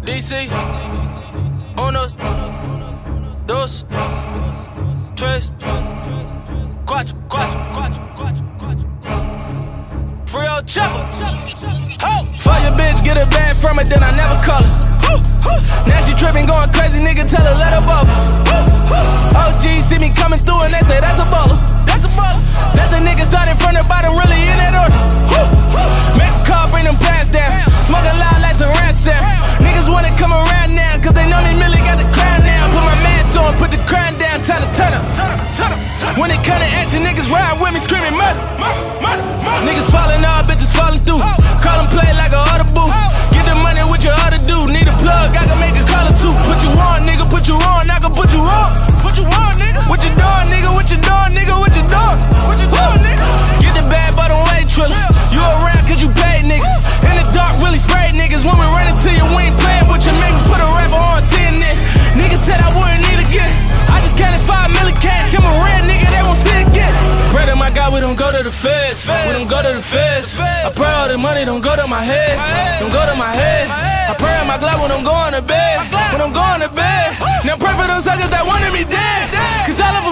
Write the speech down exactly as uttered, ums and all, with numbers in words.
D C, unos, dos, tres, cuatro, cuatro, cuatro, cuatro, cuatro. Free old chopper. Ho! Fuck your bitch, get a bag from it, then I never call her. Now she tripping, going crazy, nigga, tell her let her bubble. O G see me coming through and they say that's a baller. That's a baller. That's a nigga starting from the bottom, really in that order. Make a call, bring them pants down. Smoking loud like some ransom. Niggas wanna come around now, cause they know me really got the crown now. Put my mask on, put the crown down, tell her, turn up. When it come to action, niggas ride with me screaming murder. Niggas falling off, bitches falling through. Call them play like a audible. Get the money with your other dude. Need a plug, I can make a call or two. Put you on, nigga, put you on, I can put you on. Put you on, nigga. What you doing, nigga? What you doing, nigga? What you doing? What you doing, nigga? Get the bad bottom way triller. You around cause you paid niggas. In the dark, really sprayed niggas. When we run into you, we ain't playing with you. Make me put a rapper on, seeing it. Niggas said I wouldn't need again. I just counted five million cash. I'm a real nigga, they won't see it again. Pray to my God, we don't go to the feds. We don't go to the feds. I pray all the money don't go to my head. Don't go to my head. I pray in my glove when I'm going to bed. When I'm going to bed. Now pray for those suckers that wanted me dead. Cause all of